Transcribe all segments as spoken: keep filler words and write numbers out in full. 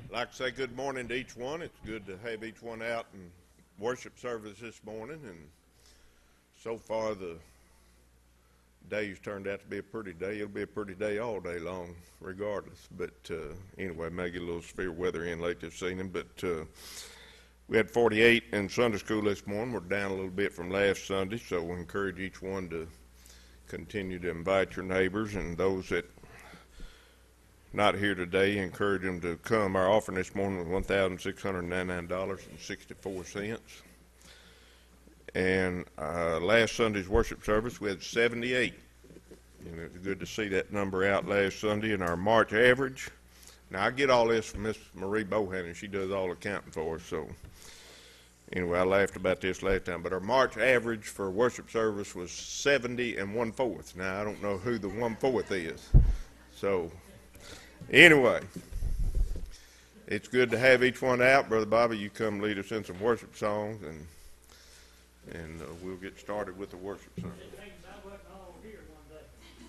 I'd like to say good morning to each one. It's good to have each one out in worship service this morning, and so far the day's turned out to be a pretty day. It'll be a pretty day all day long regardless, but uh, anyway, may get a little severe weather in late this evening, but uh, we had forty-eight in Sunday school this morning. We're down a little bit from last Sunday, so we encourage each one to continue to invite your neighbors, and those that not here today, encourage them to come. Our offering this morning was one thousand six hundred ninety-nine dollars and sixty-four cents. And uh, last Sunday's worship service, we had seventy-eight. And it was good to see that number out last Sunday. And our March average, now I get all this from Miss Marie Bohan, and she does all the counting for us. So anyway, I laughed about this last time. But our March average for worship service was seventy and one-fourth. Now, I don't know who the one-fourth is. So anyway, it's good to have each one out. Brother Bobby, you come lead us in some worship songs, and and uh, we'll get started with the worship song. It means I wasn't all here one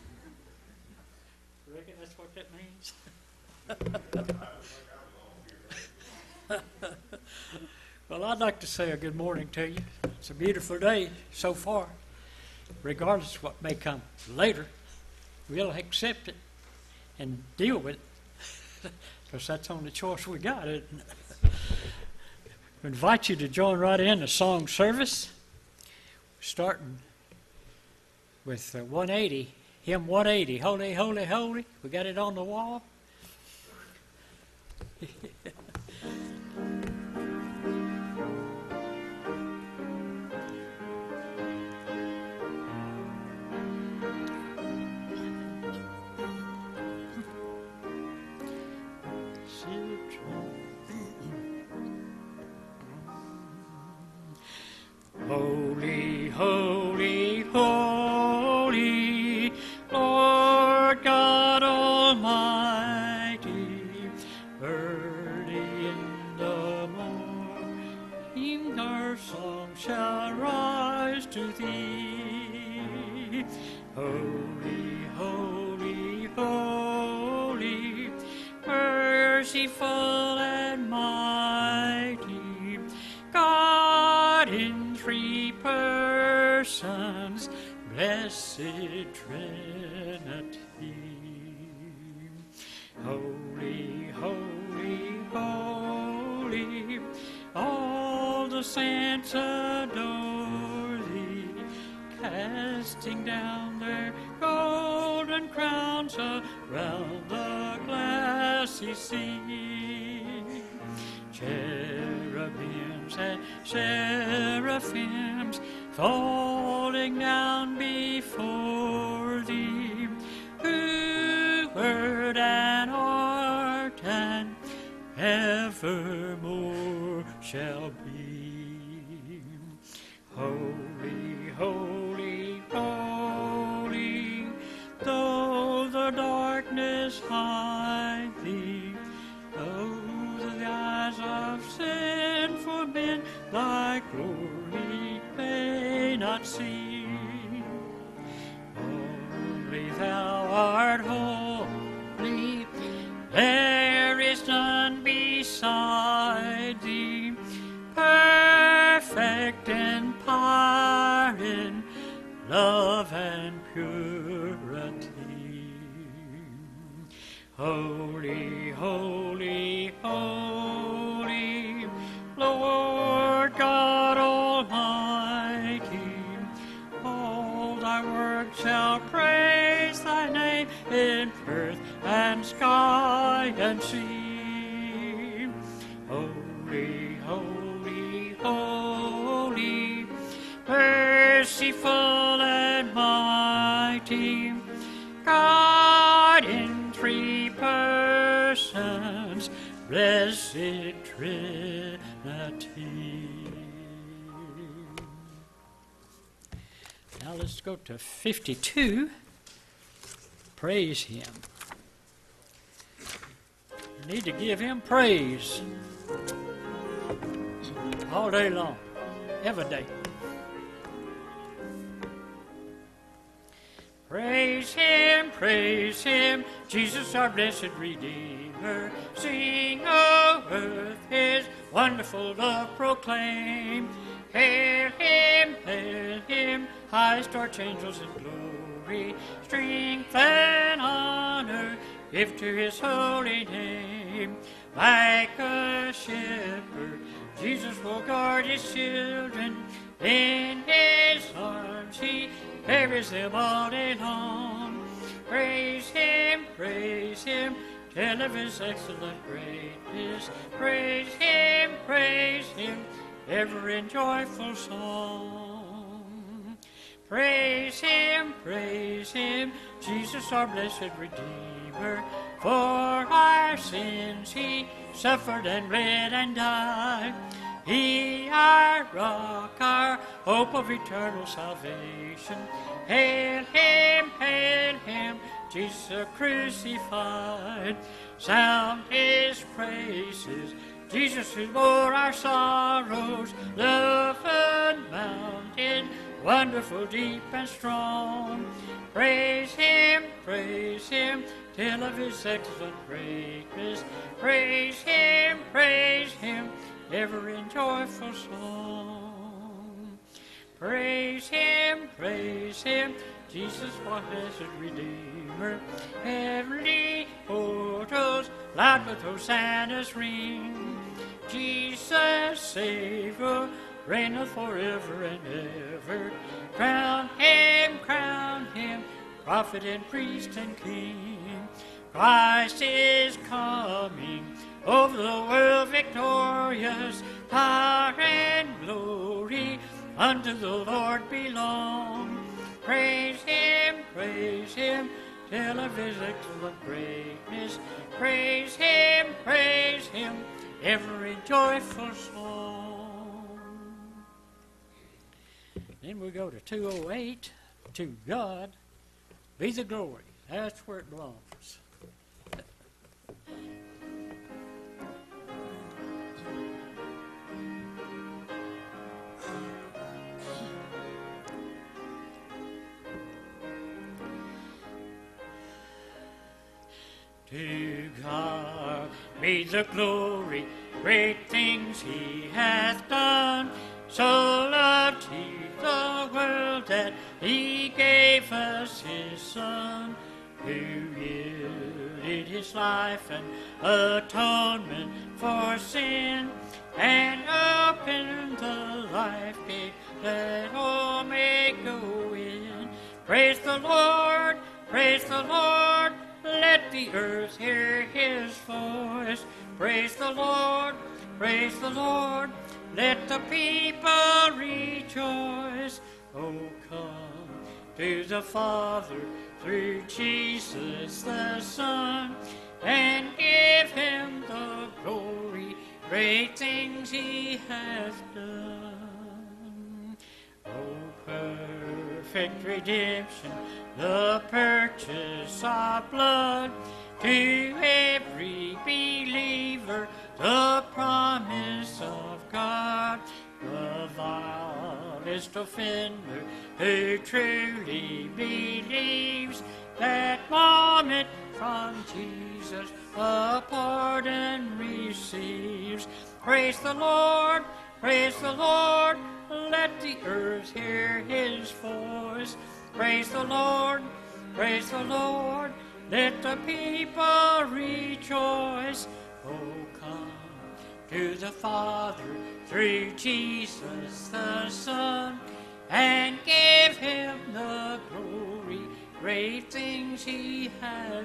day. Reckon that's what that means? Well, I'd like to say a good morning to you. It's a beautiful day so far. Regardless of what may come later, we'll accept it and deal with it, because that's the only choice we got, isn't it? We invite you to join right in the song service, starting with uh, one eighty, hymn one eighty, Holy, Holy, Holy. We got it on the wall. Holy, holy, holy, Lord God Almighty, early in the morning our song shall rise to thee. Holy, holy, holy, merciful and mighty, God in three persons, blessed Trinity. Holy, holy, holy, all the saints adore thee, casting down their golden crowns around the glassy sea. Cherubims and seraphims falling down before thee, who word and art and evermore shall be. Holy, holy, holy, though the darkness hide thee, though the eyes of sin forbid thy glory may not see. Only thou art holy, there is none beside thee, perfect in power, in love and purity. Holy, holy, holy, Lord God Almighty, all thy works shall praise thy name in earth and sky and sea. Holy, holy, holy, merciful and mighty, God in three persons, blessed Trinity. Now let's go to fifty-two. Praise Him. You need to give Him praise all day long, every day. Praise Him, praise Him, Jesus our blessed Redeemer. Sing, oh, earth is wonderful to proclaim. Hail him, hail him, highest archangels in glory, strength and honor give to his holy name. Like a shepherd, Jesus will guard his children. In his arms he carries them all day long. Praise him, praise him, tell of his excellent greatness. Praise him, praise him, ever in joyful song. Praise him, praise him, Jesus our blessed Redeemer. For our sins he suffered and bled and died. He our rock, our hope of eternal salvation. Hail him, hail him, Jesus crucified. Sound his praises, Jesus who bore our sorrows. Love unbounded, wonderful, deep, and strong. Praise him, praise him, tell of his excellent greatness. Praise him, praise him, ever in joyful song. Praise him, praise him, Jesus, our blessed Redeemer. Heavenly portals loud with hosannas ring. Jesus, Savior, reigneth forever and ever. Crown him, crown him, prophet and priest and king. Christ is coming, over the world victorious. Power and glory unto the Lord belong. Praise him, praise him, tell of his excellent greatness. Praise him, praise him, ever in joyful song. Then we go to two oh eight, To God be the glory. That's where it belongs. To God be the glory, great things he hath done. So loved he the world that he gave us his Son, who yielded his life an atonement for sin, and opened the life gate that all may go in. Praise the Lord, praise the Lord, let the earth hear his voice. Praise the Lord, praise the Lord, let the people rejoice. Oh, come to the Father through Jesus the Son, and give him the glory, great things he hath done. Oh, perfect redemption, the purchase of blood, to every believer the promise of God. The vilest offender who truly believes that moment from Jesus a pardon receives. Praise the Lord, praise the Lord, let the earth hear his voice. Praise the Lord, praise the Lord, let the people rejoice. Oh, come to the Father through Jesus the Son, and give him the glory, great things he hath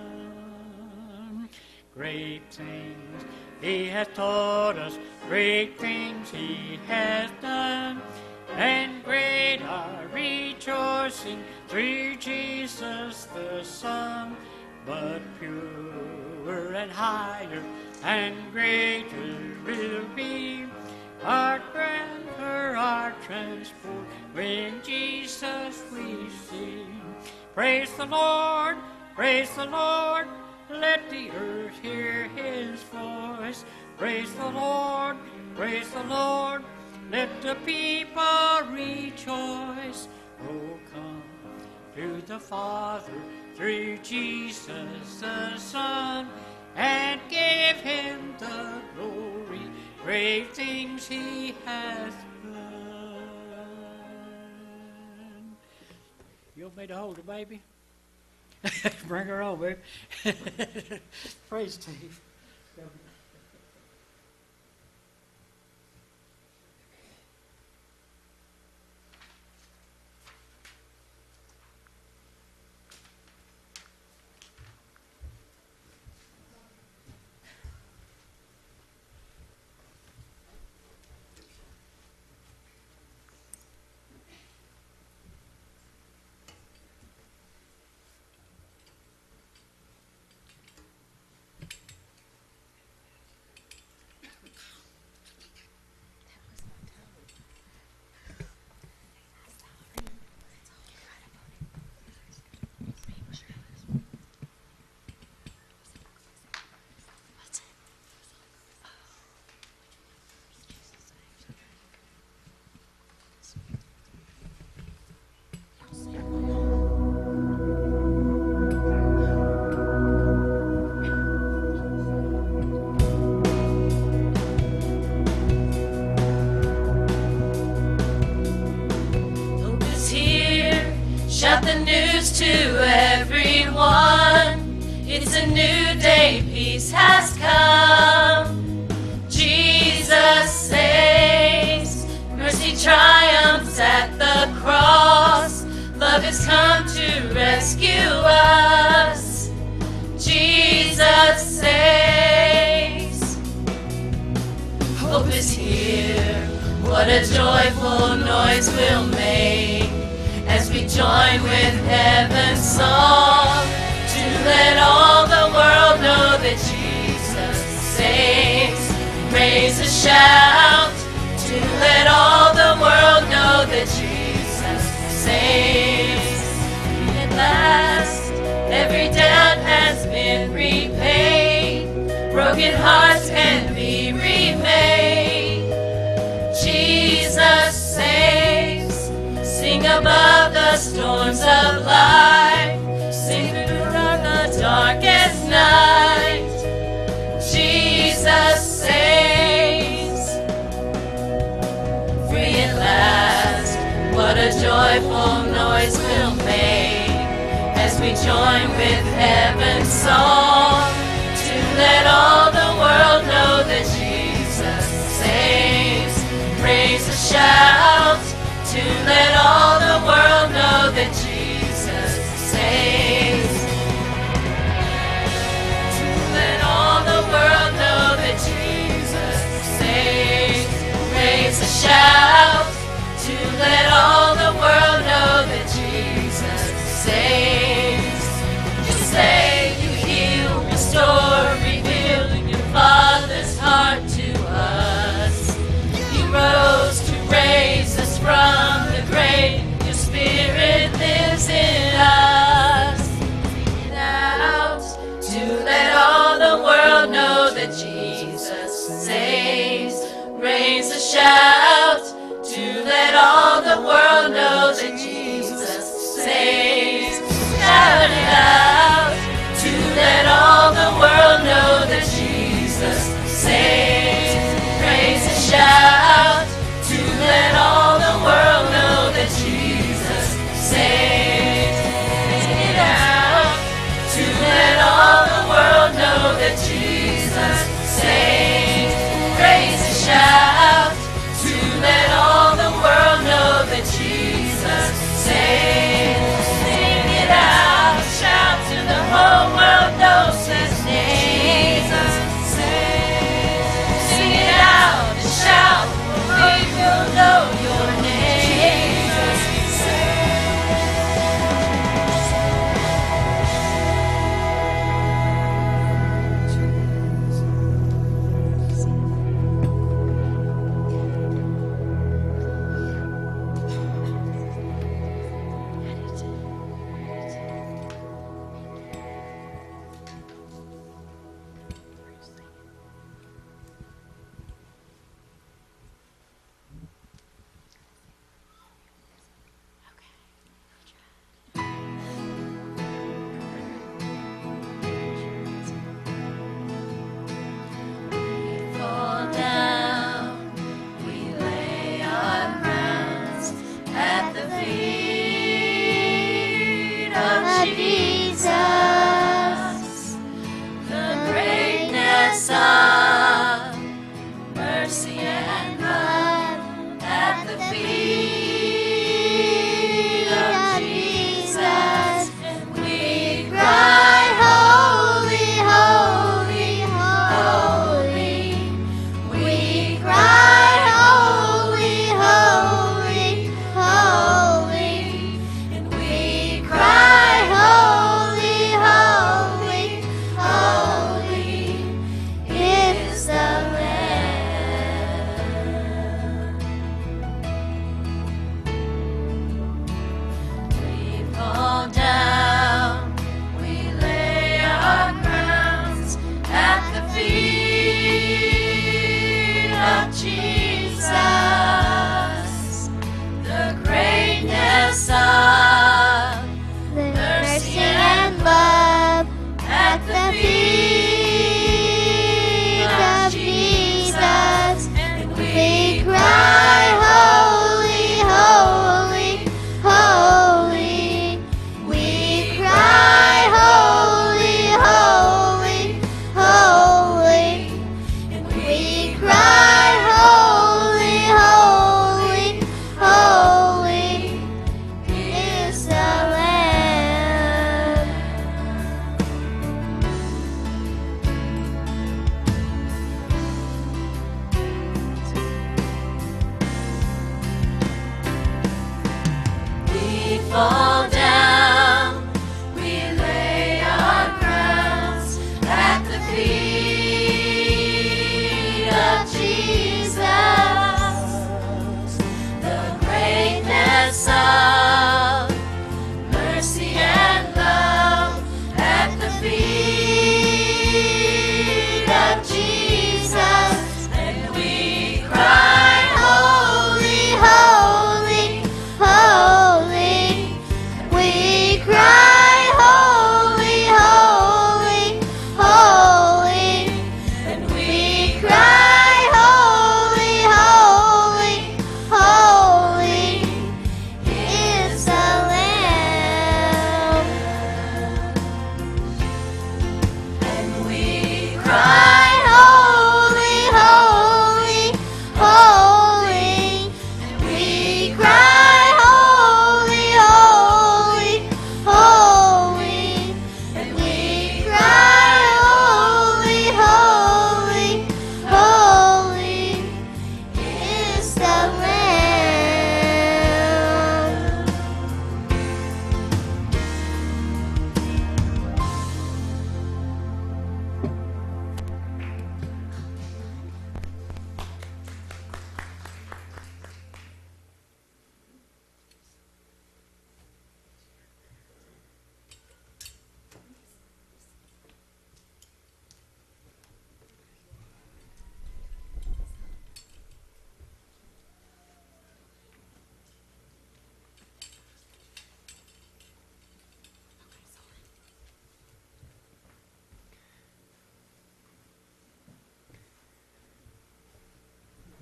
done. Great things he hath taught us, great things he hath done, and great our rejoicing through Jesus the Son. But purer and higher and greater will be our grandeur, our transport, when Jesus we see. Praise the Lord, praise the Lord, let the earth hear his voice. Praise the Lord, praise the Lord, let the people rejoice. Oh, come to the Father through Jesus the Son, and give him the glory, want me to hold the baby? Bring her on, baby. Praise Steve. Shout the news to everyone. It's a new day, peace has come. Jesus saves, mercy triumphs at the cross. Love has come to rescue us. Jesus saves. Hope is here, what a joyful noise we'll make as we join with heaven's song to let all the world know that Jesus saves. Raise a shout to let all the world know that Jesus saves. At last, every debt has been repaid. Broken hearts can be remade. Jesus saves. Sing above the storms of life. Sing through the darkest night. Jesus saves. Free at last. What a joyful noise we'll make as we join with heaven's song to let all the world know that Jesus saves. Raise a shout to let all the world know that Jesus saves. To let all the world know that Jesus saves. Raise a shout to let all the world know that Jesus saves. You save, you heal, restore, reveal your Father's heart to us. You rose to raise us from the grave. Your Spirit lives in us. Out to let all the world know that Jesus saves. Raise a shout to let all the world know that Jesus saves. Shout it out to let all the world know that Jesus saves. Raise a shout to let all the world know that Jesus saves. Sing it out to let all the world know that Jesus saves. Raise a shout to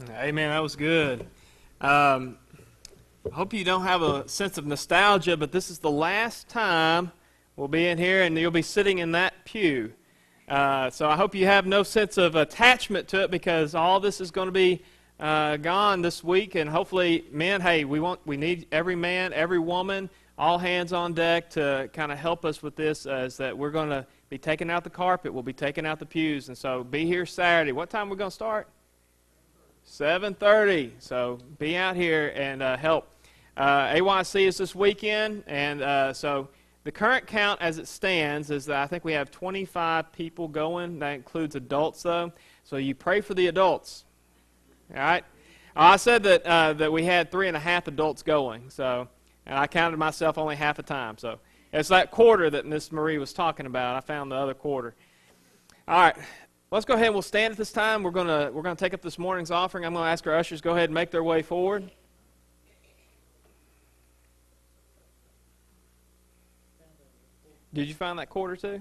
Amen. That was good. Um, I hope you don't have a sense of nostalgia, but this is the last time we'll be in here, and you'll be sitting in that pew. Uh, so I hope you have no sense of attachment to it, because all this is going to be uh, gone this week. And hopefully, men, hey, we want we need every man, every woman, all hands on deck to kind of help us with this. As that we're going to be taking out the carpet, we'll be taking out the pews, and so be here Saturday. What time are we going to start? seven thirty. So be out here and uh, help. Uh, A Y C is this weekend, and uh, so the current count as it stands is that I think we have twenty-five people going. That includes adults, though. So you pray for the adults. All right. I said that uh, that we had three and a half adults going. So, and I counted myself only half a time. So it's that quarter that Miss Marie was talking about. I found the other quarter. All right. Let's go ahead and we'll stand at this time. We're gonna we're gonna take up this morning's offering. I'm gonna ask our ushers to go ahead and make their way forward. Did you find that quarter too?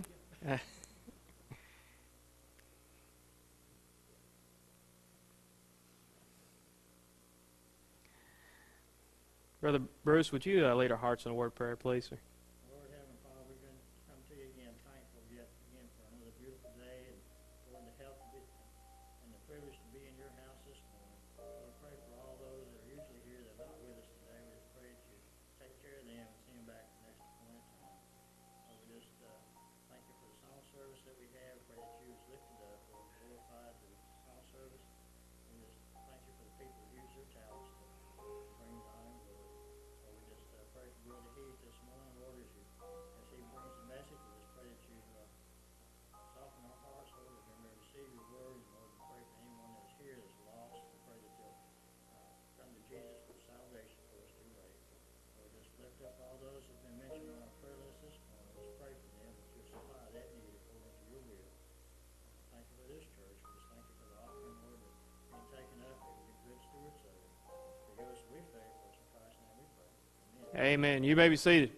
Brother Bruce, would you uh, lead our hearts in a word of prayer, please, sir? Lord Heavenly Father, we're going to come to you again, thankful yet again for another beautiful day, and for the health of it, and the privilege to be in your house this morning. Lord, I pray for all those that are usually here that are not with us today. We just pray that you take care of them and send them back the next appointed time. Lord, we just uh, thank you for the song service that we have. Pray that you was lifted up, Lord, glorified through the song service. We just thank you for the people who use their talents to bring honor and glory. Lord, we just uh, pray for Brother Heath this morning, Lord, as, you, as he brings the message. We just pray that you uh, soften our hearts, Lord, that we may receive your word. And Lord, we pray for anyone that's here that's lost. We pray that they'll uh, come to Jesus for salvation for us too late. Lord, just lift up all those that have been mentioned on our prayer list this morning. Just pray for them that you'll supply that need according to your will. Thank you for this church. We just thank you for the offering, Lord, that being taken up, that we be good stewards of it. For yours we pray, for us in Christ's name we pray. Amen. Amen. You may be seated.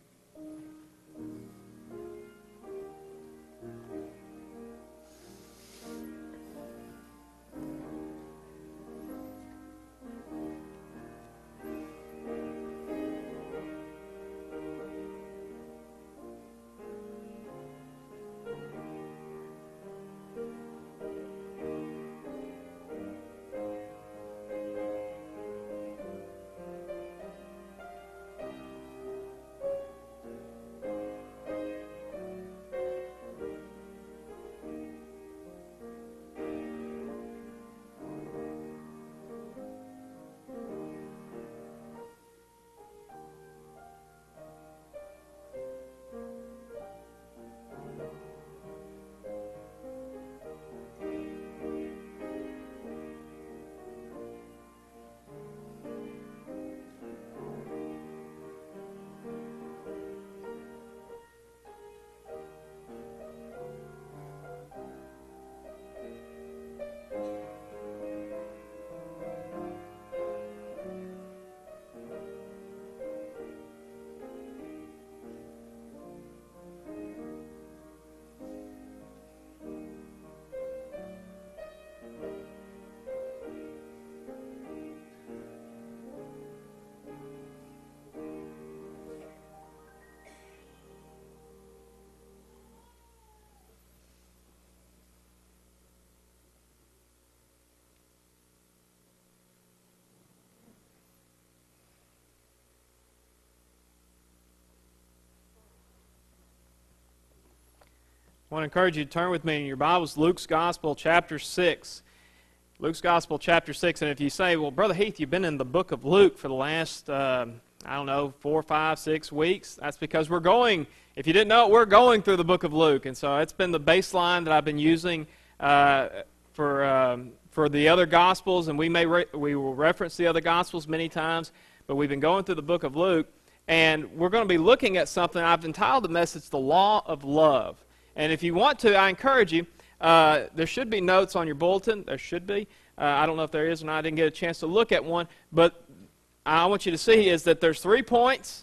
I want to encourage you to turn with me in your Bibles, Luke's Gospel, chapter six. Luke's Gospel, chapter six. And if you say, well, Brother Heath, you've been in the book of Luke for the last, uh, I don't know, four, five, six weeks. That's because we're going, if you didn't know it, we're going through the book of Luke. And so it's been the baseline that I've been using uh, for um, for the other Gospels. And we, may re- we will reference the other Gospels many times. But we've been going through the book of Luke. And we're going to be looking at something. I've entitled the message, The Law of Love. And if you want to, I encourage you, uh, there should be notes on your bulletin. There should be. Uh, I don't know if there is or not. I didn't get a chance to look at one. But I want you to see is that there's three points.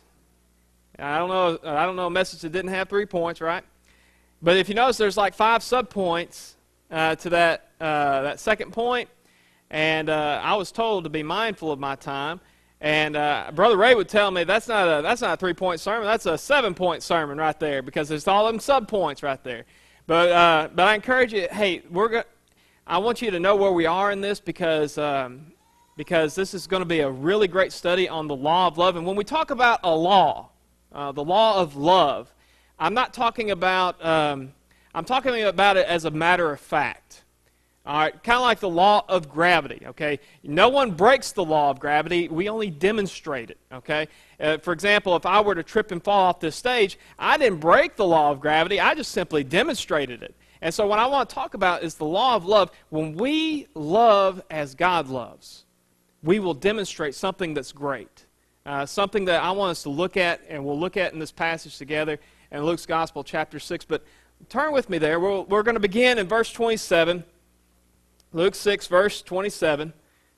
I don't know I don't know a message that didn't have three points, right? But if you notice, there's like five subpoints uh, to that, uh, that second point. and uh, I was told to be mindful of my time. And uh, Brother Ray would tell me that's not a that's not a three-point sermon. That's a seven-point sermon right there, because there's all them sub-points right there. But uh, but I encourage you. Hey, we're go- I want you to know where we are in this, because um, because this is going to be a really great study on the law of love. And when we talk about a law, uh, the law of love, I'm not talking about um, I'm talking about it as a matter of fact. All right, kind of like the law of gravity, okay? No one breaks the law of gravity. We only demonstrate it, okay? Uh, for example, if I were to trip and fall off this stage, I didn't break the law of gravity. I just simply demonstrated it. And so what I want to talk about is the law of love. When we love as God loves, we will demonstrate something that's great, uh, something that I want us to look at, and we'll look at in this passage together in Luke's Gospel, chapter six. But turn with me there. We're, we're going to begin in verse twenty-seven. Luke six, verse twenty-seven.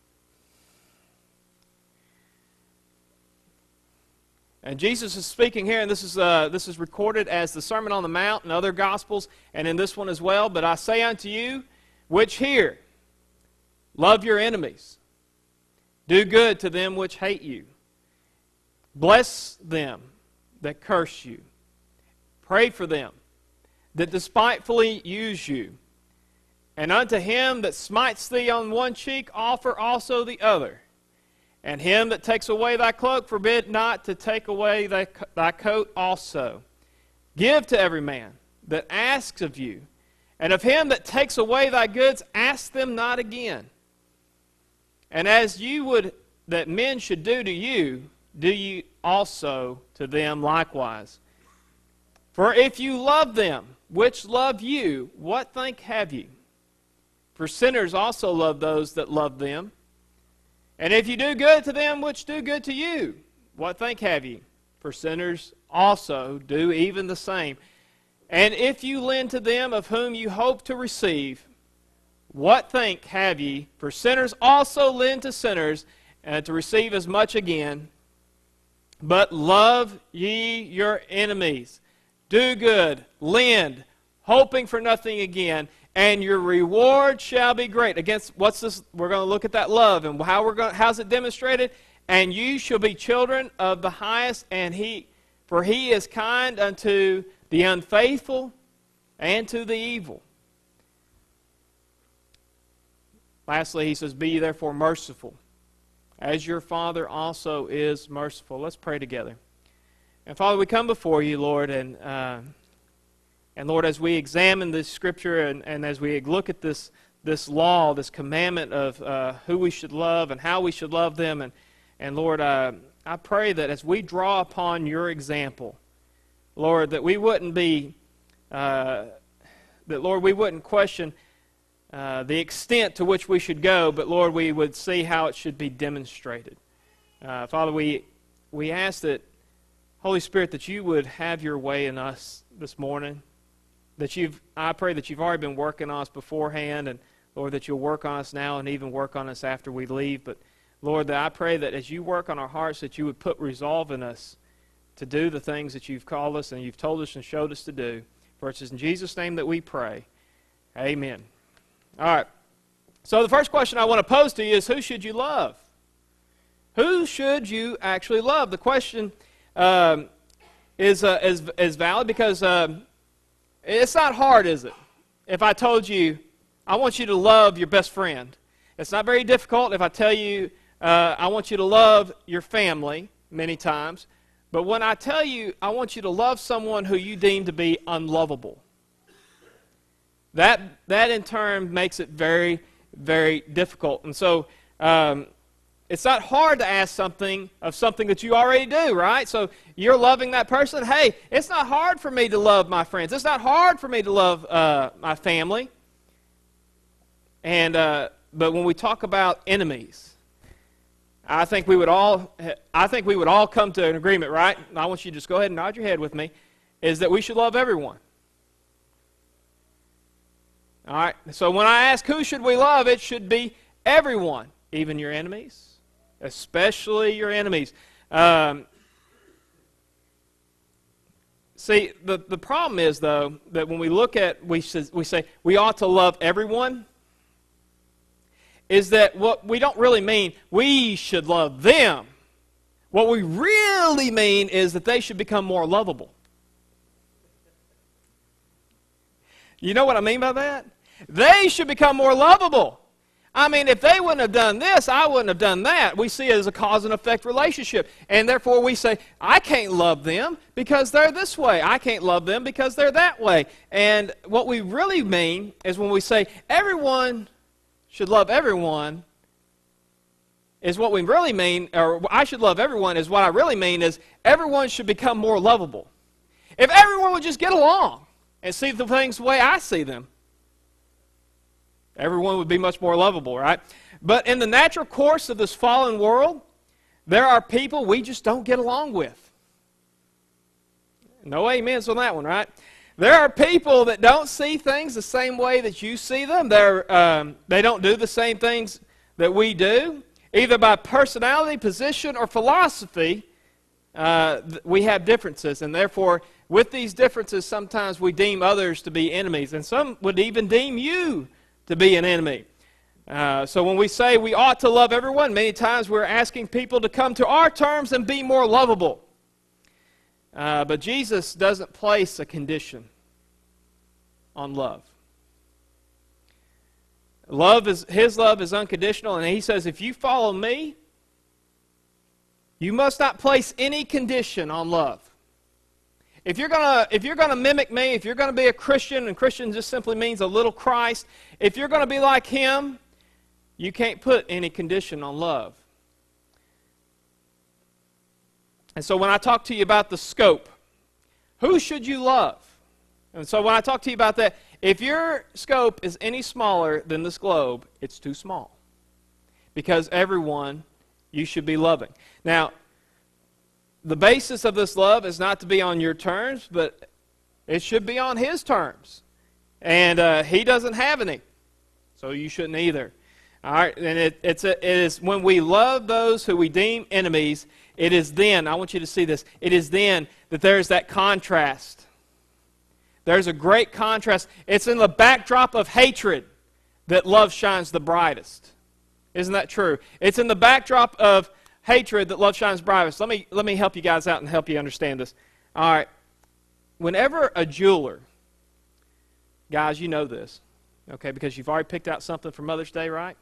And Jesus is speaking here, and this is uh, this is recorded as the Sermon on the Mount in other Gospels, and in this one as well. But I say unto you, which hear, love your enemies, do good to them which hate you, bless them that curse you, pray for them that despitefully use you. And unto him that smites thee on one cheek, offer also the other. And him that takes away thy cloak, forbid not to take away thy, thy coat also. Give to every man that asks of you. And of him that takes away thy goods, ask them not again. And as you would that men should do to you, do ye also to them likewise. For if you love them which love you, what thank have ye? For sinners also love those that love them. And if you do good to them which do good to you, what thank have ye? For sinners also do even the same. And if you lend to them of whom you hope to receive, what thank have ye? For sinners also lend to sinners, and to receive as much again. But love ye your enemies. Do good, lend, hoping for nothing again, and your reward shall be great. Against what's this? We're going to look at that love and how we're going. How's it demonstrated? And you shall be children of the highest, and he, for he is kind unto the unfaithful and to the evil. Lastly, he says, "Be ye therefore merciful, as your Father also is merciful." Let's pray together. And Father, we come before you, Lord, and. Uh, And Lord, as we examine this Scripture and, and as we look at this, this law, this commandment of uh, who we should love and how we should love them, and, and Lord, uh, I pray that as we draw upon your example, Lord, that we wouldn't be, uh, that Lord, we wouldn't question uh, the extent to which we should go, but Lord, we would see how it should be demonstrated. Uh, Father, we, we ask that, Holy Spirit, that you would have your way in us this morning. That you've, I pray that you've already been working on us beforehand, and Lord, that you'll work on us now and even work on us after we leave. But Lord, that I pray that as you work on our hearts, that you would put resolve in us to do the things that you've called us and you've told us and showed us to do. For it's in Jesus' name that we pray. Amen. All right. So the first question I want to pose to you is, who should you love? Who should you actually love? The question um, is, uh, is, is valid because... Um, It's not hard, is it? If I told you, I want you to love your best friend. It's not very difficult if I tell you, uh, I want you to love your family many times. But when I tell you, I want you to love someone who you deem to be unlovable, that, that in turn makes it very, very difficult. And so, um, it's not hard to ask something of something that you already do, right? So you're loving that person. Hey, it's not hard for me to love my friends. It's not hard for me to love uh, my family. And uh, but when we talk about enemies, I think we would all I think we would all come to an agreement, right? And I want you to just go ahead and nod your head with me. Is that we should love everyone. All right. So when I ask who should we love, it should be everyone, even your enemies. Especially your enemies. Um, see, the, the problem is, though, that when we look at, we, we say we ought to love everyone. is that what we don't really mean, we should love them. What we really mean is that they should become more lovable. You know what I mean by that? They should become more lovable. I mean, if they wouldn't have done this, I wouldn't have done that. We see it as a cause and effect relationship. And therefore we say, I can't love them because they're this way. I can't love them because they're that way. And what we really mean is when we say everyone should love everyone, is what we really mean, or I should love everyone is what I really mean is everyone should become more lovable. If everyone would just get along and see the things the way I see them, everyone would be much more lovable, right? But in the natural course of this fallen world, there are people we just don't get along with. No amens on that one, right? There are people that don't see things the same way that you see them. They're, um, they don't do the same things that we do. Either by personality, position, or philosophy, uh, we have differences. And therefore, with these differences, sometimes we deem others to be enemies. And some would even deem you to be an enemy. Uh, so when we say we ought to love everyone, many times we're asking people to come to our terms and be more lovable. Uh, but Jesus doesn't place a condition on love. Love is, His love is unconditional, and He says, if you follow me, you must not place any condition on love. If you're gonna, if you're gonna mimic me, if you're gonna be a Christian, and Christian just simply means a little Christ, if you're gonna be like Him, you can't put any condition on love. And so when I talk to you about the scope, who should you love? And so when I talk to you about that, if your scope is any smaller than this globe, it's too small. Because everyone you should be loving. Now, the basis of this love is not to be on your terms, but it should be on His terms. And uh, He doesn't have any, so you shouldn't either. All right, and it, it's a, it is when we love those who we deem enemies, it is then, I want you to see this, it is then that there's that contrast. There's a great contrast. It's in the backdrop of hatred that love shines the brightest. Isn't that true? It's in the backdrop of hatred that love shines brightest. Let me, let me help you guys out and help you understand this. All right. Whenever a jeweler, guys, you know this, okay, because you've already picked out something for Mother's Day, right?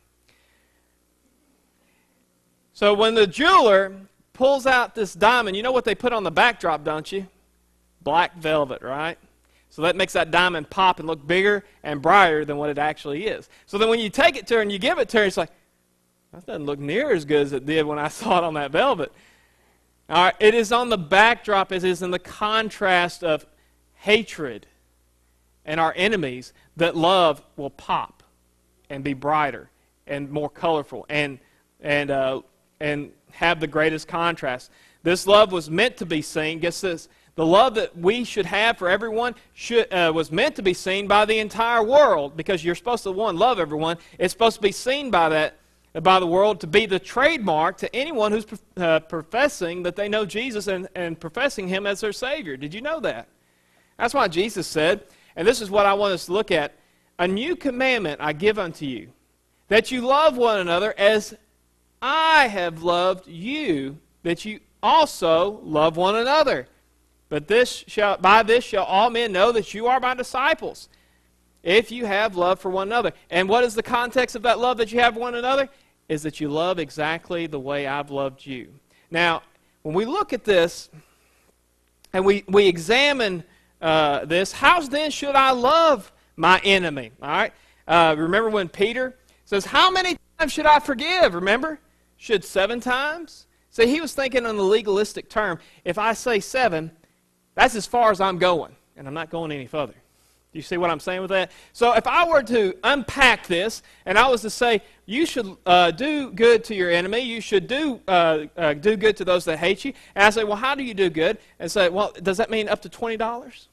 So when the jeweler pulls out this diamond, you know what they put on the backdrop, don't you? Black velvet, right? So that makes that diamond pop and look bigger and brighter than what it actually is. So then when you take it to her and you give it to her, it's like, that doesn't look near as good as it did when I saw it on that velvet. All right, it is on the backdrop, it is in the contrast of hatred and our enemies that love will pop and be brighter and more colorful and, and, uh, and have the greatest contrast. This love was meant to be seen. Guess this. The love that we should have for everyone should, uh, was meant to be seen by the entire world, because you're supposed to, one, love everyone. It's supposed to be seen by that, by the world, to be the trademark to anyone who's uh, professing that they know Jesus and, and professing Him as their Savior. Did you know that? That's why Jesus said, and this is what I want us to look at, a new commandment I give unto you, that you love one another as I have loved you, that you also love one another. But this shall, by this shall all men know that you are my disciples, if you have love for one another. And what is the context of that love that you have for one another? Is that you love exactly the way I've loved you. Now, when we look at this, and we, we examine uh, this, how then should I love my enemy? All right? Uh, remember when Peter says, how many times should I forgive? Remember? Should seven times? See, he was thinking on the legalistic term. If I say seven, that's as far as I'm going, and I'm not going any further. Do you see what I'm saying with that? So if I were to unpack this, and I was to say, you should uh, do good to your enemy, you should do uh, uh, do good to those that hate you, and I say, well, how do you do good? And say, well, does that mean up to twenty dollars?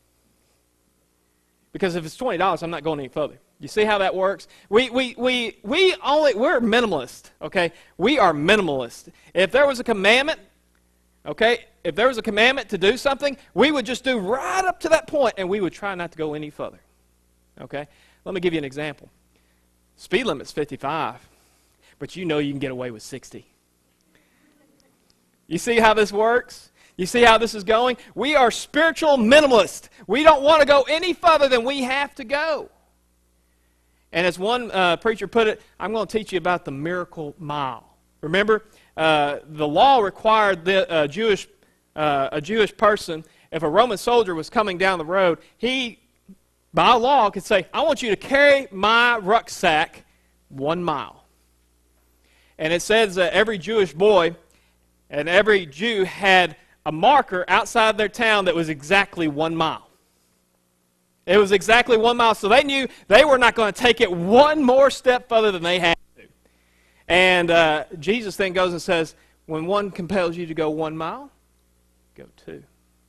Because if it's twenty dollars, I'm not going any further. You see how that works? We, we, we, we only, we're minimalist, okay? We are minimalist. If there was a commandment, okay, if there was a commandment to do something, we would just do right up to that point, and we would try not to go any further. Okay? Let me give you an example. Speed limit's fifty-five. but you know you can get away with sixty. You see how this works? You see how this is going? We are spiritual minimalists. We don't want to go any further than we have to go. And as one uh, preacher put it, I'm going to teach you about the miracle mile. Remember, uh, the law required the uh, Jewish, uh, a Jewish person, if a Roman soldier was coming down the road, he, by law, could say, I want you to carry my rucksack one mile. And it says that every Jewish boy and every Jew had a marker outside their town that was exactly one mile. It was exactly one mile, so they knew they were not going to take it one more step further than they had to. And uh, Jesus then goes and says, when one compels you to go one mile, go two.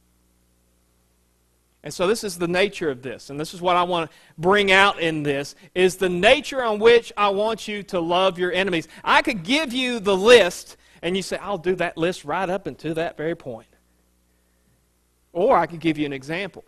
And so this is the nature of this, and this is what I want to bring out in this, is the nature on which I want you to love your enemies. I could give you the list, and you say, I'll do that list right up until that very point. Or I could give you an example.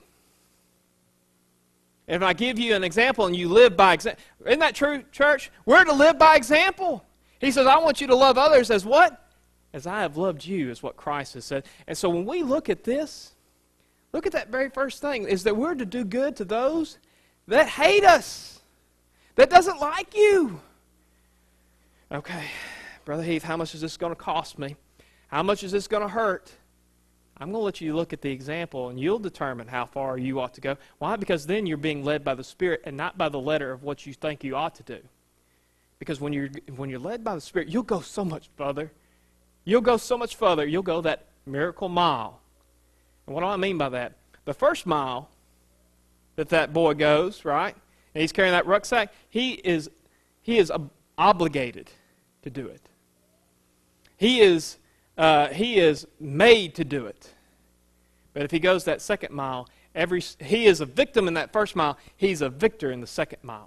If I give you an example and you live by example, isn't that true, church? We're to live by example. He says, I want you to love others as what? As I have loved you, is what Christ has said. And so when we look at this, look at that very first thing, is that we're to do good to those that hate us, that doesn't like you. Okay, Brother Heath, how much is this going to cost me? How much is this going to hurt? I'm going to let you look at the example, and you'll determine how far you ought to go. Why? Because then you're being led by the Spirit and not by the letter of what you think you ought to do. Because when you're, when you're led by the Spirit, you'll go so much further. You'll go so much further. You'll go that miracle mile. And what do I mean by that? The first mile that that boy goes, right, and he's carrying that rucksack, he is, he is ob- obligated to do it. He is... Uh, he is made to do it. But if he goes that second mile, every he is a victim in that first mile. He's a victor in the second mile.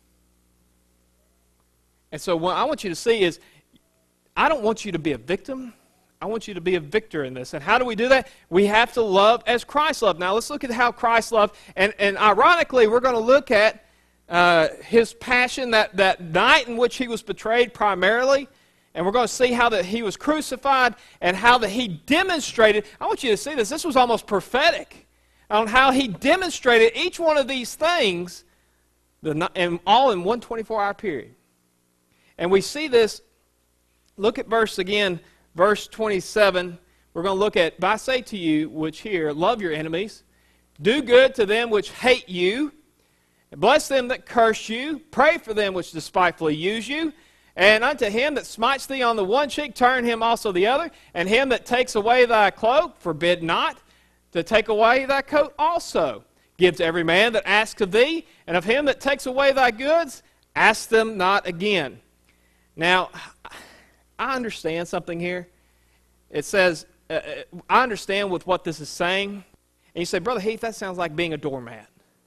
And so what I want you to see is, I don't want you to be a victim. I want you to be a victor in this. And how do we do that? We have to love as Christ loved. Now let's look at how Christ loved. And, and ironically, we're going to look at uh, his passion, that, that night in which he was betrayed primarily. And we're going to see how that he was crucified and how that he demonstrated. I want you to see this. This was almost prophetic on how he demonstrated each one of these things the, and all in one twenty-four hour period. And we see this. Look at verse again, verse twenty-seven. We're going to look at, but I say to you which hear, love your enemies, do good to them which hate you, bless them that curse you, pray for them which despitefully use you. And unto him that smites thee on the one cheek, turn him also the other. And him that takes away thy cloak, forbid not to take away thy coat also. Give to every man that asks of thee, and of him that takes away thy goods, ask them not again. Now, I understand something here. It says, uh, I understand with what this is saying. And you say, Brother Heath, that sounds like being a doormat.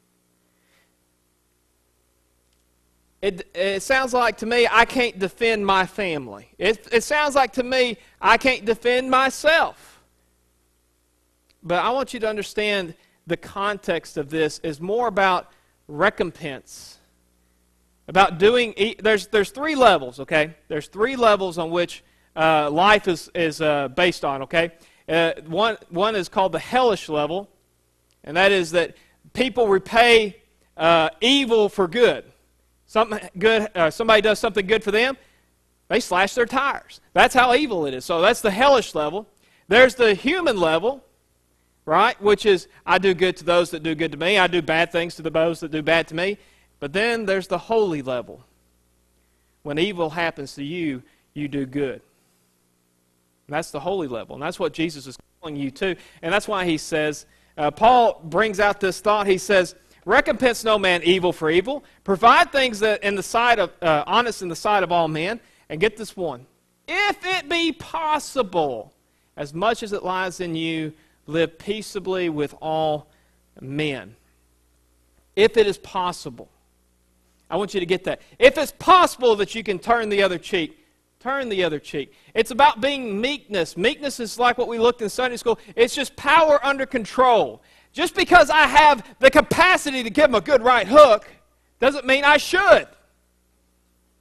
It, it sounds like to me I can't defend my family. It, it sounds like to me I can't defend myself. But I want you to understand the context of this is more about recompense. About doing, there's, there's three levels, okay? There's three levels on which uh, life is, is uh, based on, okay? Uh, one, one is called the hellish level, and that is that people repay uh, evil for good. Something good, uh, somebody does something good for them, they slash their tires. That's how evil it is. So that's the hellish level. There's the human level, right, which is I do good to those that do good to me. I do bad things to those that do bad to me. But then there's the holy level. When evil happens to you, you do good. And that's the holy level. And that's what Jesus is calling you to. And that's why he says, uh, Paul brings out this thought. He says, recompense no man evil for evil. Provide things that in the sight of uh, honest in the sight of all men. And get this one. If it be possible, as much as it lies in you, live peaceably with all men. If it is possible. I want you to get that. If it's possible that you can turn the other cheek, turn the other cheek. It's about being meekness. Meekness is like what we looked in Sunday school. It's just power under control. Just because I have the capacity to give them a good right hook doesn't mean I should.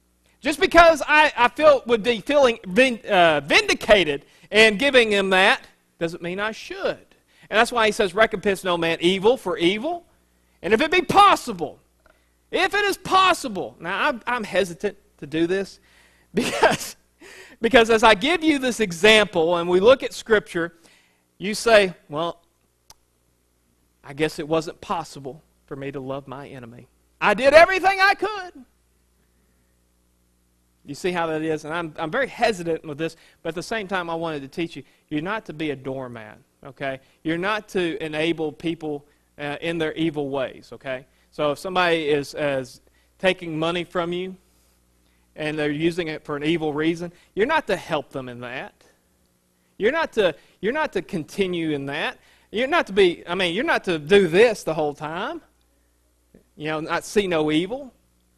Just because I, I feel would be feeling vin, uh, vindicated in giving him that doesn't mean I should. And that's why he says, recompense no man evil for evil. And if it be possible, if it is possible. Now, I'm, I'm hesitant to do this because, because as I give you this example and we look at Scripture, you say, well, I guess it wasn't possible for me to love my enemy. I did everything I could. You see how that is? And I'm, I'm very hesitant with this, but at the same time I wanted to teach you, you're not to be a doormat, okay? You're not to enable people uh, in their evil ways, okay? So if somebody is, is taking money from you and they're using it for an evil reason, you're not to help them in that. You're not to, you're not to continue in that. You're not to be, I mean, you're not to do this the whole time. You know, not see no evil.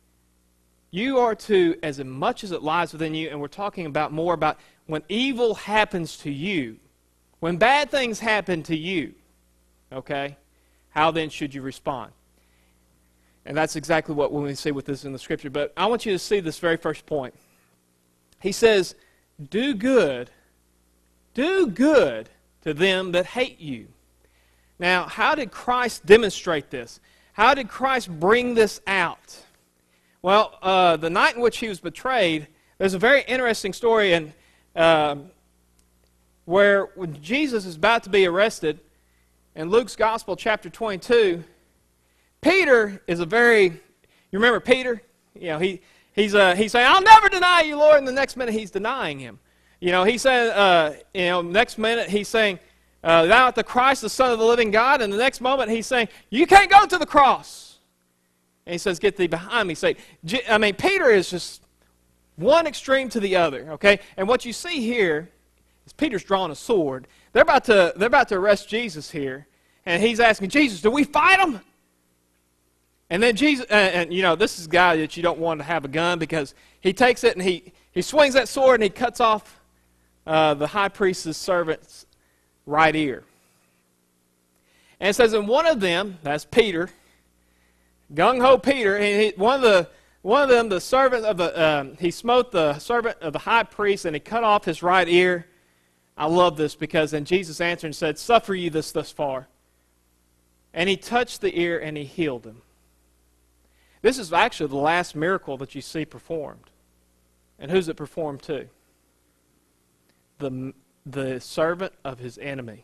You are to, as much as it lies within you, and we're talking about more about when evil happens to you, when bad things happen to you, okay, how then should you respond? And that's exactly what we see with this in the Scripture. But I want you to see this very first point. He says, do good, do good to them that hate you. Now, how did Christ demonstrate this? How did Christ bring this out? Well, uh, the night in which he was betrayed, there's a very interesting story in, uh, where when Jesus is about to be arrested, in Luke's Gospel, chapter twenty-two, Peter is a very, you remember Peter? You know, he, he's, uh, he's saying, I'll never deny you, Lord, and the next minute he's denying him. You know, he said, uh, you know, next minute he's saying, uh, thou art the Christ, the Son of the living God, and the next moment he's saying, you can't go to the cross. And he says, get thee behind me, Satan. I mean, Peter is just one extreme to the other, okay? And what you see here is Peter's drawing a sword. They're about to, they're about to arrest Jesus here. And he's asking, Jesus, do we fight him? And then Jesus, and, and you know, this is a guy that you don't want to have a gun because he takes it and he, he swings that sword and he cuts off uh, the high priest's servant's right ear. And it says, and one of them, that's Peter, gung-ho Peter, and he, one of the one of them, the servant of the, um, he smote the servant of the high priest, and he cut off his right ear. I love this because then Jesus answered and said, suffer ye this thus far. And he touched the ear and he healed him. This is actually the last miracle that you see performed. And who's it performed to? The, the servant of his enemy.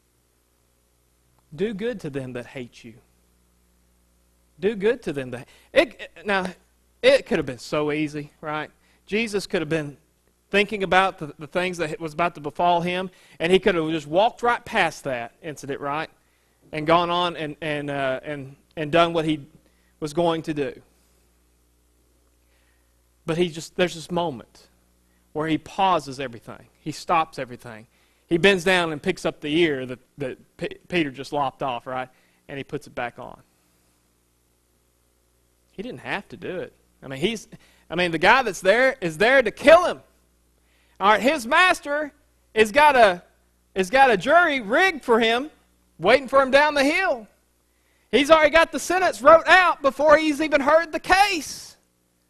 Do good to them that hate you. Do good to them. That, it, now, it could have been so easy, right? Jesus could have been thinking about the, the things that was about to befall him, and he could have just walked right past that incident, right? And gone on and, and, uh, and, and done what he was going to do. But he just, there's this moment where he pauses everything. He stops everything. He bends down and picks up the ear that, that P- Peter just lopped off, right? And he puts it back on. He didn't have to do it. I mean, he's, I mean, the guy that's there is there to kill him. All right, his master has got a, has got a jury rigged for him, waiting for him down the hill. He's already got the sentence wrote out before he's even heard the case.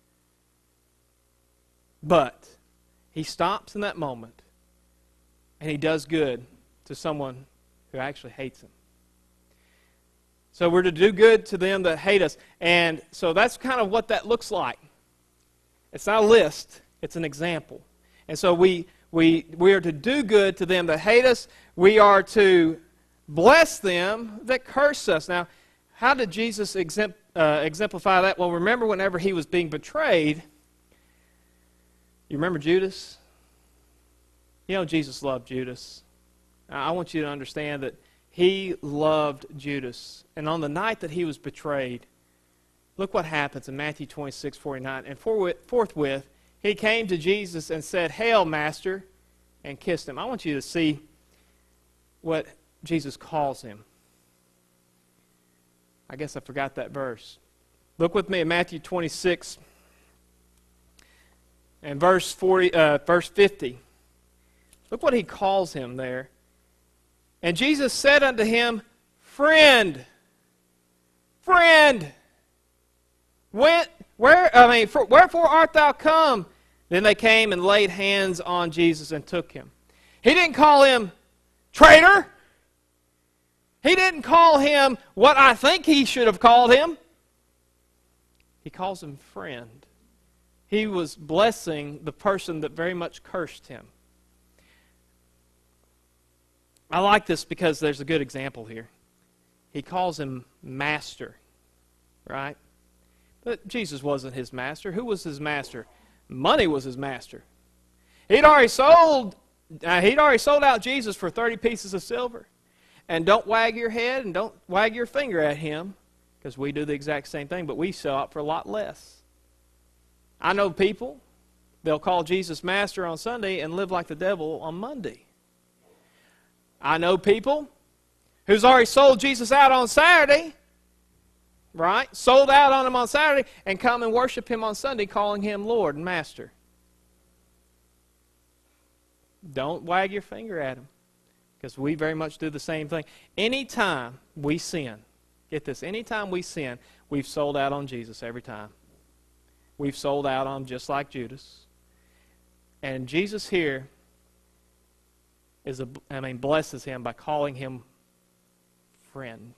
But he stops in that moment, and he does good to someone who actually hates him. So we're to do good to them that hate us. And so that's kind of what that looks like. It's not a list. It's an example. And so we, we, we are to do good to them that hate us. We are to bless them that curse us. Now, how did Jesus exempl- uh, exemplify that? Well, remember whenever he was being betrayed, you remember Judas? You know Jesus loved Judas. I want you to understand that he loved Judas. And on the night that he was betrayed, look what happens in Matthew twenty-six forty-nine. And forthwith, he came to Jesus and said, Hail, Master, and kissed him. I want you to see what Jesus calls him. I guess I forgot that verse. Look with me at Matthew twenty-six and verse forty, uh, verse fifty. Look what he calls him there. And Jesus said unto him, Friend, friend, when, Where, I mean, for, wherefore art thou come? Then they came and laid hands on Jesus and took him. He didn't call him traitor. He didn't call him what I think he should have called him. He calls him friend. He was blessing the person that very much cursed him. I like this because there's a good example here. He calls him master, right? But Jesus wasn't his master. Who was his master? Money was his master. He'd already sold, uh, he'd already sold out Jesus for thirty pieces of silver. And don't wag your head and don't wag your finger at him, because we do the exact same thing, but we sell out for a lot less. I know people, they'll call Jesus master on Sunday and live like the devil on Monday. I know people who's already sold Jesus out on Saturday, right? Sold out on him on Saturday and come and worship him on Sunday calling him Lord and Master. Don't wag your finger at him, because we very much do the same thing. Anytime we sin, get this, anytime we sin, we've sold out on Jesus every time. We've sold out on him just like Judas. And Jesus here is a, I mean, blesses him by calling him friend.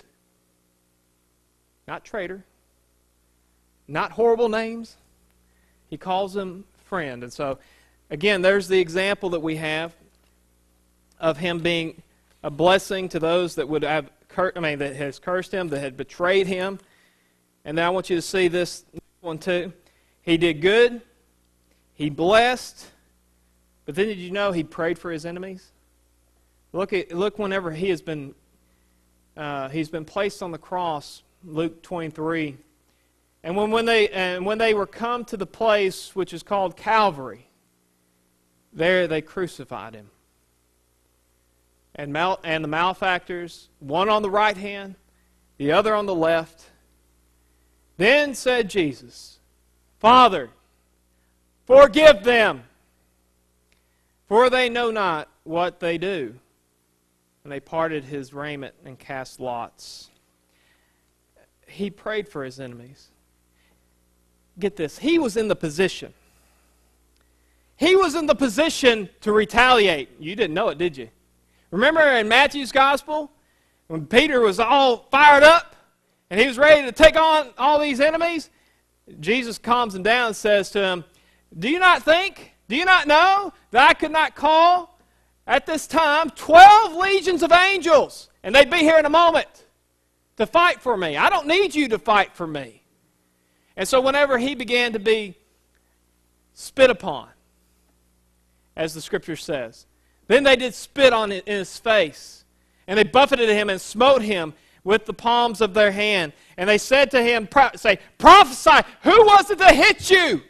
Not traitor. Not horrible names. He calls him friend. And so, again, there's the example that we have of him being a blessing to those that would have, cur- I mean, that has cursed him, that had betrayed him. And then I want you to see this one too. He did good. He blessed. But then did you know he prayed for his enemies? Look at look whenever he has been uh, he's been placed on the cross, Luke twenty-three. And when, when they and when they were come to the place which is called Calvary, there they crucified him. And mal, and the malefactors, one on the right hand, the other on the left. Then said Jesus, Father, forgive them, for they know not what they do. And they parted his raiment and cast lots. He prayed for his enemies. Get this, he was in the position. He was in the position to retaliate. You didn't know it, did you? Remember in Matthew's gospel, when Peter was all fired up, and he was ready to take on all these enemies, Jesus calms him down and says to him, do you not think, do you not know that I could not call at this time twelve legions of angels, and they'd be here in a moment, to fight for me? I don't need you to fight for me. And so whenever he began to be spit upon, as the Scripture says, then they did spit on it in his face, and they buffeted him and smote him with the palms of their hand. And they said to him, pro- say, prophesy, who was it that hit you?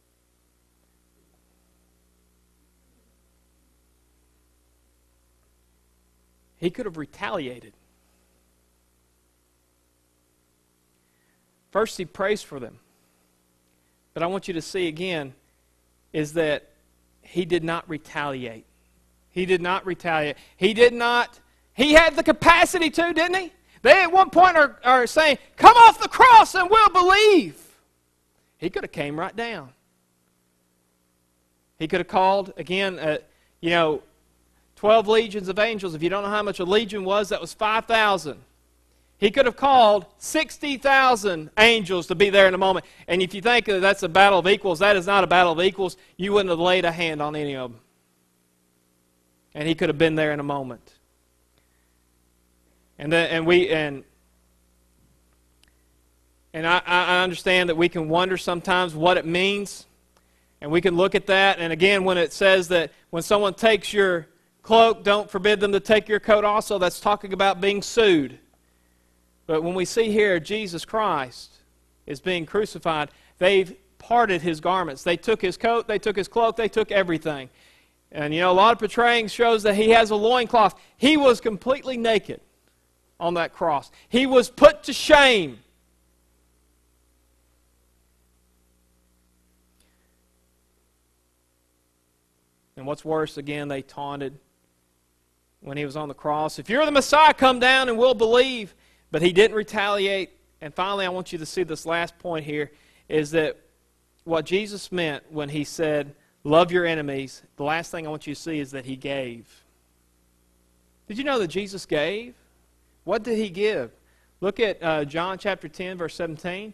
He could have retaliated. First, he prays for them. But I want you to see again is that he did not retaliate. He did not retaliate. He did not, he had the capacity to, didn't he? They at one point are, are saying, come off the cross and we'll believe. He could have came right down. He could have called, again, uh, you know, twelve legions of angels. If you don't know how much a legion was, that was five thousand. He could have called sixty thousand angels to be there in a moment. And if you think that that's a battle of equals, that is not a battle of equals. You wouldn't have laid a hand on any of them. And he could have been there in a moment. And then, and we and and I, I understand that we can wonder sometimes what it means, and we can look at that. And again, when it says that when someone takes your cloak, don't forbid them to take your coat also, that's talking about being sued. But when we see here Jesus Christ is being crucified, they've parted his garments. They took his coat, they took his cloak, they took everything. And you know, a lot of portraying shows that he has a loincloth. He was completely naked on that cross. He was put to shame. And what's worse, again, they taunted when he was on the cross. If you're the Messiah, come down and we'll believe. But he didn't retaliate. And finally, I want you to see this last point here, is that what Jesus meant when he said, love your enemies, the last thing I want you to see is that he gave. Did you know that Jesus gave? What did he give? Look at uh, John chapter ten, verse seventeen.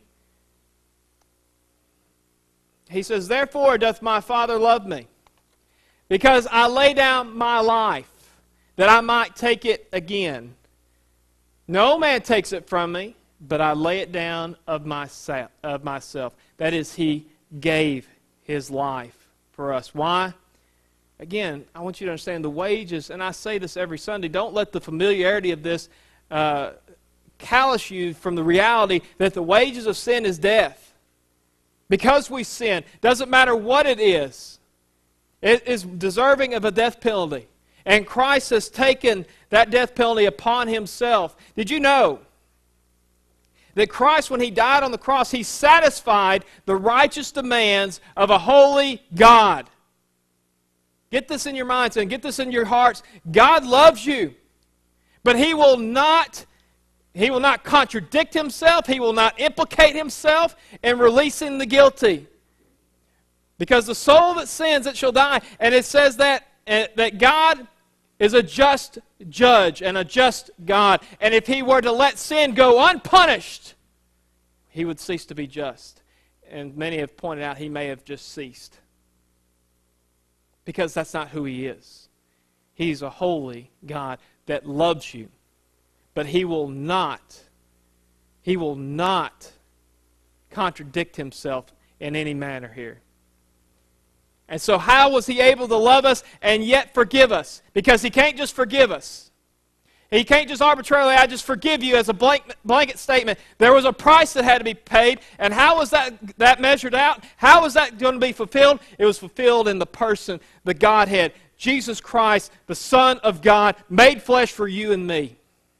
He says, therefore doth my Father love me, because I lay down my life, that I might take it again. No man takes it from me, but I lay it down of myself. Of myself. That is, he gave his life for us. Why? Again, I want you to understand the wages, and I say this every Sunday, don't let the familiarity of this uh, callous you from the reality that the wages of sin is death. Because we sin, doesn't matter what it is, it is deserving of a death penalty. And Christ has taken that death penalty upon himself. Did you know that Christ, when he died on the cross, he satisfied the righteous demands of a holy God? Get this in your minds and get this in your hearts. God loves you, but he will not He will not contradict himself. He will not implicate himself in releasing the guilty. Because the soul that sins, it shall die. And it says that, uh, that God is a just judge and a just God. And if he were to let sin go unpunished, he would cease to be just. And many have pointed out he may have just ceased. Because that's not who he is. He's a holy God that loves you. But he will not, he will not contradict himself in any manner here. And so how was he able to love us and yet forgive us? Because he can't just forgive us. He can't just arbitrarily, I just forgive you as a blank, blanket statement. There was a price that had to be paid. And how was that, that measured out? How was that going to be fulfilled? It was fulfilled in the person, the Godhead, Jesus Christ, the Son of God, made flesh for you and me.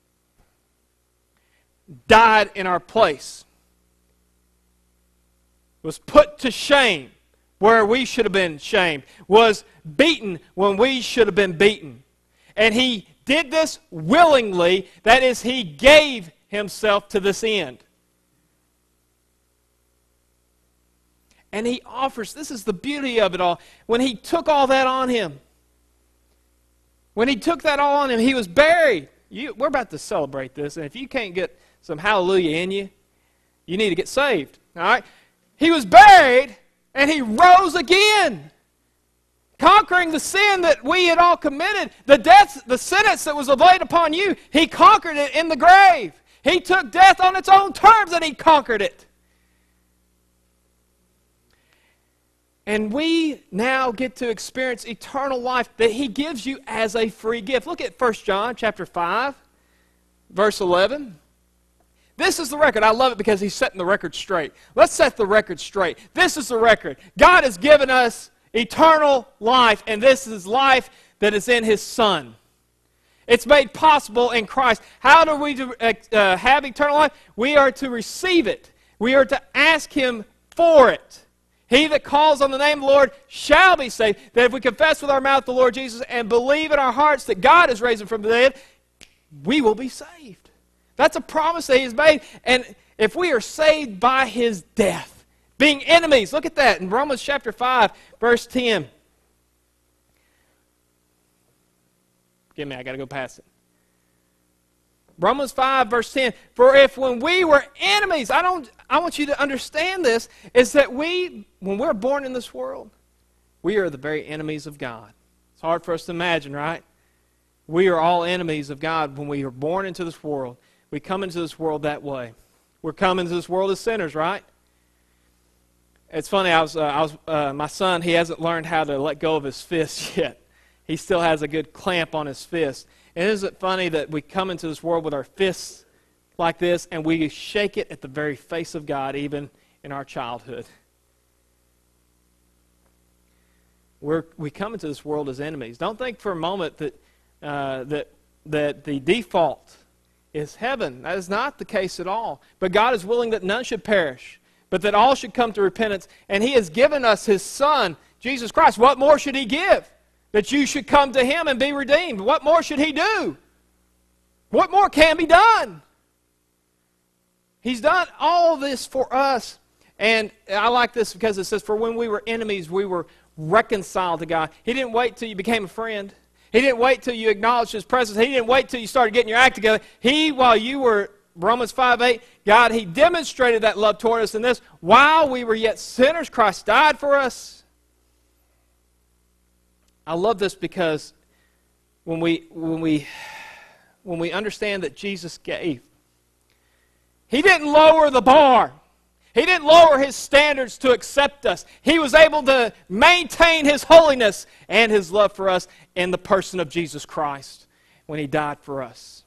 Died in our place, was put to shame where we should have been shamed, was beaten when we should have been beaten. And he did this willingly, that is, he gave himself to this end. And he offers, this is the beauty of it all, when he took all that on him, when he took that all on him, he was buried. You, we're about to celebrate this, and if you can't get some hallelujah in you, you need to get saved. All right? He was buried, and he rose again, conquering the sin that we had all committed. The death, the sentence that was laid upon you, he conquered it in the grave. He took death on its own terms, and he conquered it. And we now get to experience eternal life that he gives you as a free gift. Look at First John chapter five, verse eleven. This is the record. I love it because he's setting the record straight. Let's set the record straight. This is the record. God has given us eternal life, and this is life that is in his Son. It's made possible in Christ. How do we do, uh, have eternal life? We are to receive it. We are to ask him for it. He that calls on the name of the Lord shall be saved. That if we confess with our mouth the Lord Jesus and believe in our hearts that God is raised him from the dead, we will be saved. That's a promise that he's made. And if we are saved by his death, being enemies, look at that in Romans chapter five, verse ten. Give me, I got to go past it. Romans five, verse ten. For if when we were enemies, I don't, I want you to understand this, is that we, when we're born in this world, we are the very enemies of God. It's hard for us to imagine, right? We are all enemies of God when we are born into this world. We come into this world that way. We're coming into this world as sinners, right? It's funny, I was, uh, I was, uh, my son, he hasn't learned how to let go of his fist yet. He still has a good clamp on his fist. And isn't it funny that we come into this world with our fists like this and we shake it at the very face of God, even in our childhood? We're, we come into this world as enemies. Don't think for a moment that, uh, that, that the default is heaven. That is not the case at all. But God is willing that none should perish, but that all should come to repentance. And he has given us his Son, Jesus Christ. What more should he give? That you should come to him and be redeemed. What more should he do? What more can be done? He's done all this for us. And I like this because it says, for when we were enemies, we were reconciled to God. He didn't wait till you became a friend. He didn't wait till you acknowledged His presence. He didn't wait till you started getting your act together. He, while you were, Romans five eight, God, He demonstrated that love toward us in this. While we were yet sinners, Christ died for us. I love this because when we, when we, when we understand that Jesus gave, He didn't lower the bar. He didn't lower His standards to accept us. He was able to maintain His holiness and His love for us in the person of Jesus Christ when He died for us.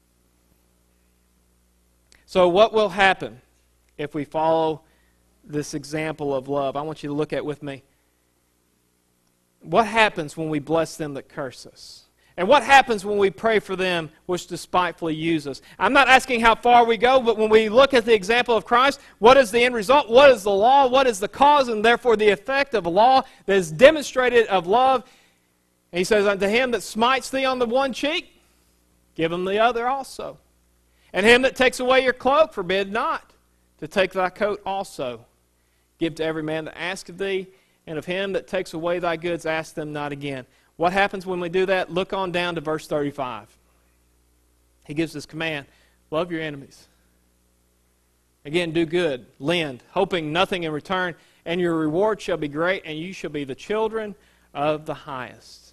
So what will happen if we follow this example of love? I want you to look at with me. What happens when we bless them that curse us? And what happens when we pray for them which despitefully use us? I'm not asking how far we go, but when we look at the example of Christ, what is the end result? What is the law? What is the cause and therefore the effect of a law that is demonstrated of love? And He says, unto him that smites thee on the one cheek, give him the other also. And him that takes away your cloak, forbid not to take thy coat also. Give to every man that asketh thee, and of him that takes away thy goods, ask them not again. What happens when we do that? Look on down to verse thirty-five. He gives this command, love your enemies. Again, do good, lend, hoping nothing in return, and your reward shall be great, and you shall be the children of the highest.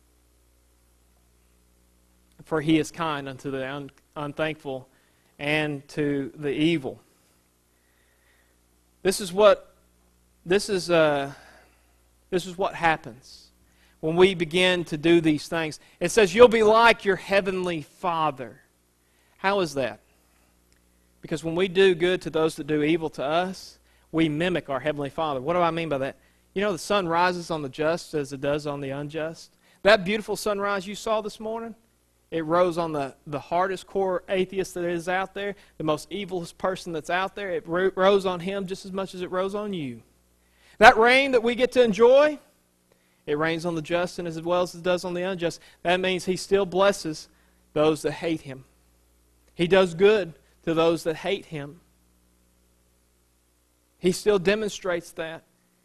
For He is kind unto the un- unthankful and to the evil. This is what this is uh, this is what happens when we begin to do these things. It says, you'll be like your heavenly Father. How is that? Because when we do good to those that do evil to us, we mimic our heavenly Father. What do I mean by that? You know, the sun rises on the just as it does on the unjust. That beautiful sunrise you saw this morning, it rose on the, the hardest core atheist that is out there, the most evilest person that's out there. It ro- rose on him just as much as it rose on you. That rain that we get to enjoy, it rains on the just and as well as it does on the unjust. That means He still blesses those that hate Him. He does good to those that hate Him. He still demonstrates that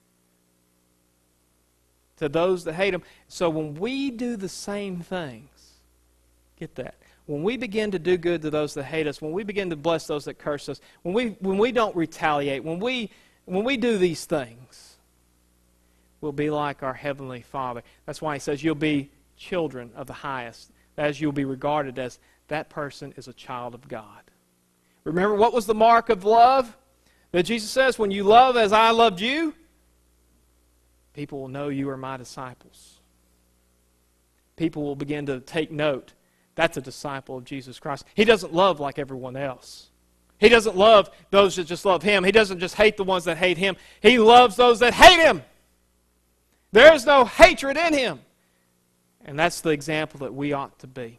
to those that hate Him. So when we do the same things, get that, when we begin to do good to those that hate us, when we begin to bless those that curse us, when we, when we don't retaliate, when we, when we do these things, will be like our Heavenly Father. That's why He says you'll be children of the highest. As you'll be regarded as that person is a child of God. Remember, what was the mark of love? That Jesus says, when you love as I loved you, people will know you are my disciples. People will begin to take note. That's a disciple of Jesus Christ. He doesn't love like everyone else. He doesn't love those that just love Him. He doesn't just hate the ones that hate Him. He loves those that hate Him. There is no hatred in Him. And that's the example that we ought to be.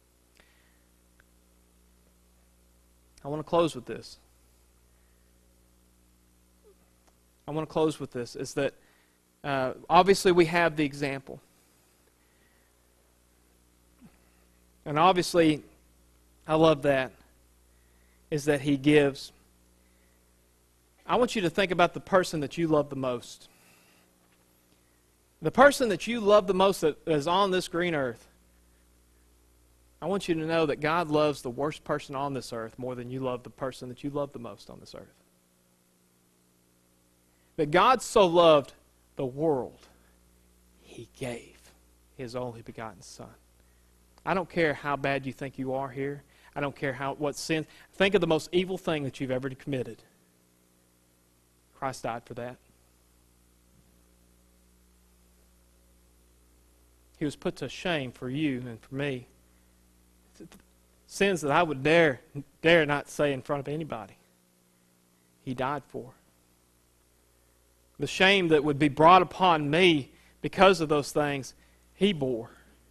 I want to close with this. I want to close with this, is that uh, obviously we have the example. And obviously, I love that, is that He gives. I want you to think about the person that you love the most. The person that you love the most that is on this green earth. I want you to know that God loves the worst person on this earth more than you love the person that you love the most on this earth. That God so loved the world, He gave His only begotten Son. I don't care how bad you think you are here. I don't care how what sin. Think of the most evil thing that you've ever committed. Christ died for that. He was put to shame for you and for me. Sins that I would dare, dare not say in front of anybody. He died for. The shame that would be brought upon me because of those things, He bore.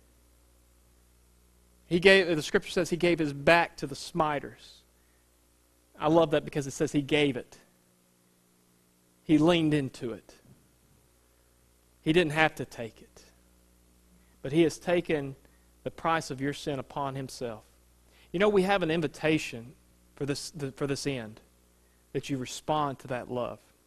He gave, the Scripture says He gave His back to the smiters. I love that because it says He gave it. He leaned into it. He didn't have to take it. But He has taken the price of your sin upon Himself. You know, we have an invitation for this, for this end, that you respond to that love.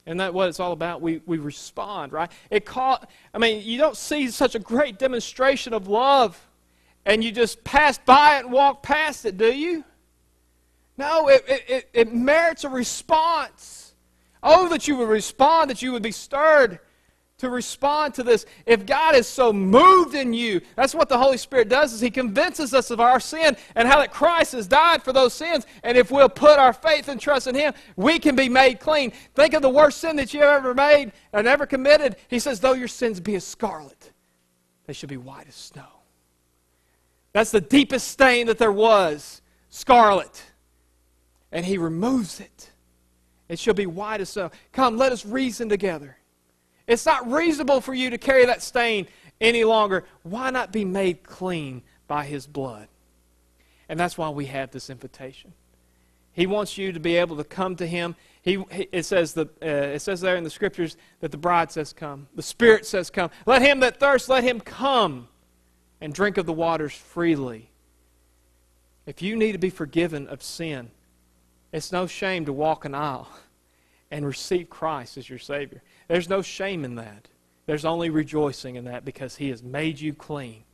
Isn't that what it's all about? We, we respond, right? It call, I mean, you don't see such a great demonstration of love and you just pass by it and walk past it, do you? No, it, it, it merits a response. Oh, that you would respond, that you would be stirred to respond to this. If God is so moved in you, that's what the Holy Spirit does, is He convinces us of our sin and how that Christ has died for those sins. And if we'll put our faith and trust in Him, we can be made clean. Think of the worst sin that you ever made and ever committed. He says, though your sins be as scarlet, they should be white as snow. That's the deepest stain that there was, scarlet. And He removes it. It shall be white as snow. Come, let us reason together. It's not reasonable for you to carry that stain any longer. Why not be made clean by His blood? And that's why we have this invitation. He wants you to be able to come to Him. He, it says the, uh, it says there in the Scriptures that the bride says come. The Spirit says come. Let him that thirsts, let him come and drink of the waters freely. If you need to be forgiven of sin, it's no shame to walk an aisle and receive Christ as your Savior. There's no shame in that. There's only rejoicing in that because He has made you clean.